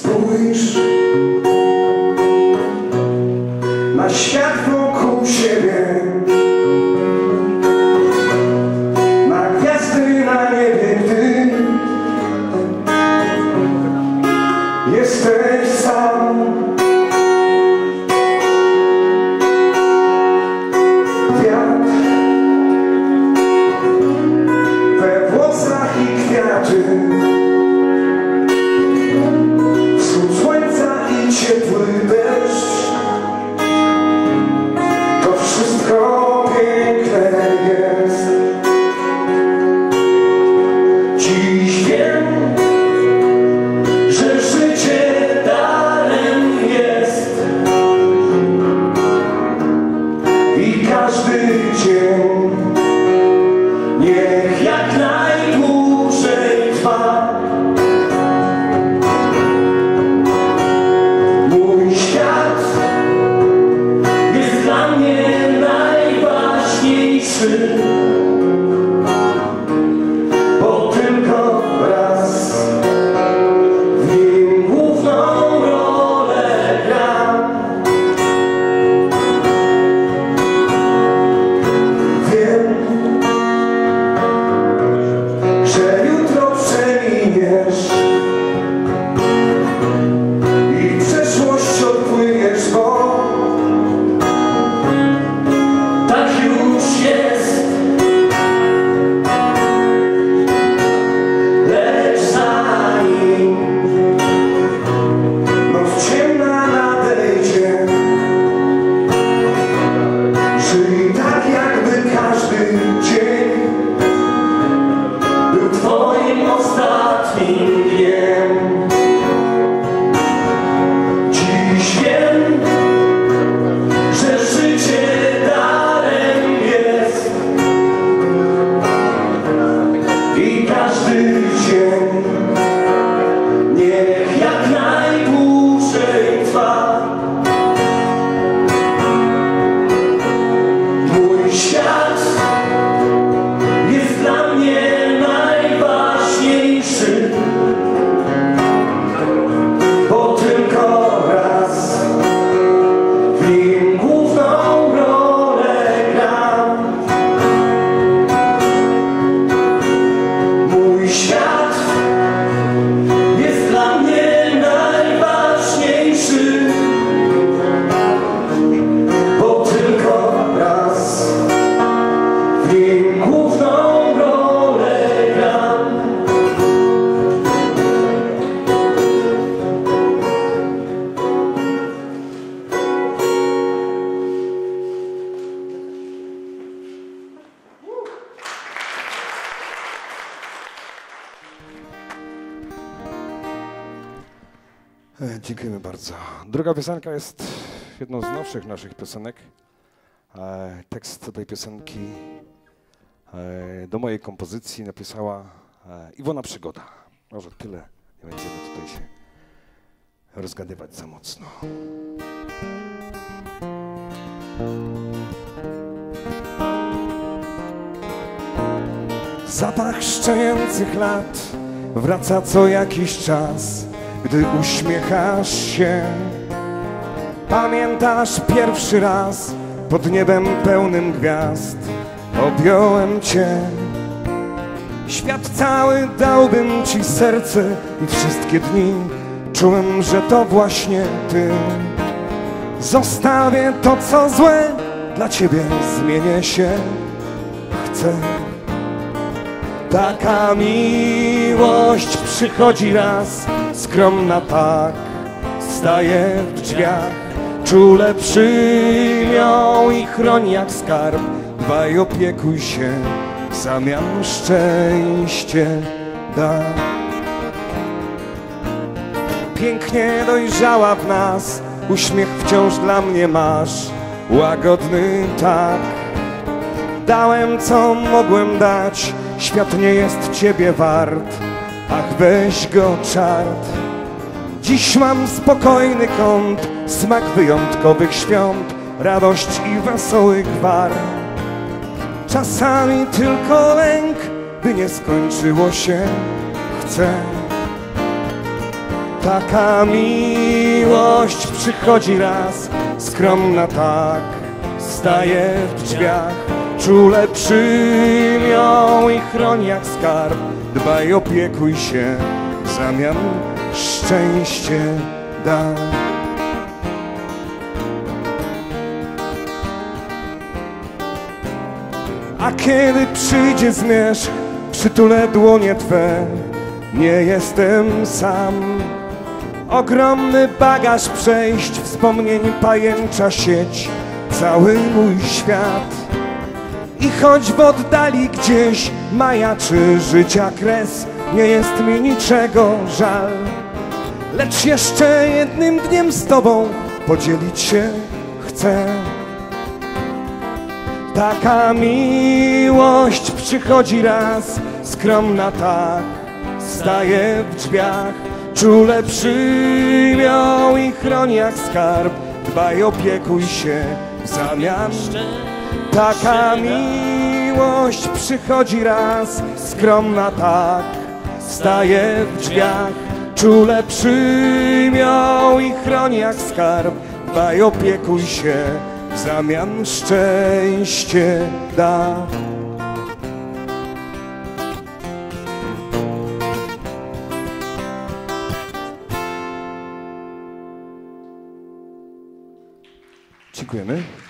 Spójrz na świat wokół siebie, na gwiazdy na niebie, gdy jesteś sam. Wiatr we włosach i kwiaty, wschód słońca i ciepły deszcz, to wszystko piękne jest. Dziś wiem, że życie darem jest i każdy dzień niech jak najdłużej trwa. Mój świat jest dla mnie najważniejszy, bo tylko raz w nim główną rolę gram. Wiem, że jutro przeminiesz i przeszłość odpłyniesz, bo tak już jest. Lecz zanim noc ciemna nadejdzie, żyj tak, jakby każdy dzień był twoim ostatnim dniem. Dziś wiem, że życie darem jest i każdy dzień niech jak najdłużej trwa. Mój świat jest dla mnie najważniejszy, bo tylko raz w nim główną rolę gram. Mój świat jest dla mnie najważniejszy, bo tylko raz w nim główną rolę gram. Dziękujemy bardzo. Druga piosenka jest jedną z nowszych naszych piosenek. Tekst tej piosenki do mojej kompozycji napisała Iwona Przygoda. Może tyle, nie będziemy tutaj się rozgadywać za mocno. Zapach szczenięcych lat wraca co jakiś czas, gdy uśmiechasz się. Pamiętasz pierwszy raz pod niebem pełnym gwiazd objąłem cię. Świat cały dałbym ci serce i wszystkie dni czułem, że to właśnie ty. Zostawię to co złe, dla ciebie zmienię się. Chcę. Taka miłość przychodzi raz, skromna tak, staje w drzwiach. Czule przyjmij ją i chroń jak skarb, dbaj, opiekuj się, w zamian szczęście da. Pięknie dojrzała w nas, uśmiech wciąż dla mnie masz, łagodny tak. Dałem co mogłem dać, świat nie jest ciebie wart, ach weź go czart. Dziś mam spokojny kąt, smak wyjątkowych świąt, radość i wesoły gwar. Czasami tylko lęk, by nie skończyło się. Chcę Taka miłość przychodzi raz, skromna tak, staje w drzwiach. Czule przyjmią i chroń jak skarb. Dbaj, opiekuj się, w zamian szczęście da. A kiedy przyjdzie zmierzch, przytulę dłonie Twe. Nie jestem sam. Ogromny bagaż przejść, wspomnień pajęcza sieć, cały mój świat. I choć w oddali gdzieś majaczy życia kres, nie jest mi niczego żal. Lecz jeszcze jednym dniem z Tobą podzielić się chcę. Taka miłość przychodzi raz, skromna tak, staje w drzwiach. Czule przyjmią i chroni jak skarb. Dbaj, opiekuj się w zamian. Taka miłość przychodzi raz, skromna tak, staje w drzwiach. Czule przyjmią i chroni jak skarb. Dbaj, opiekuj się, w zamian szczęście da. Dziękujemy.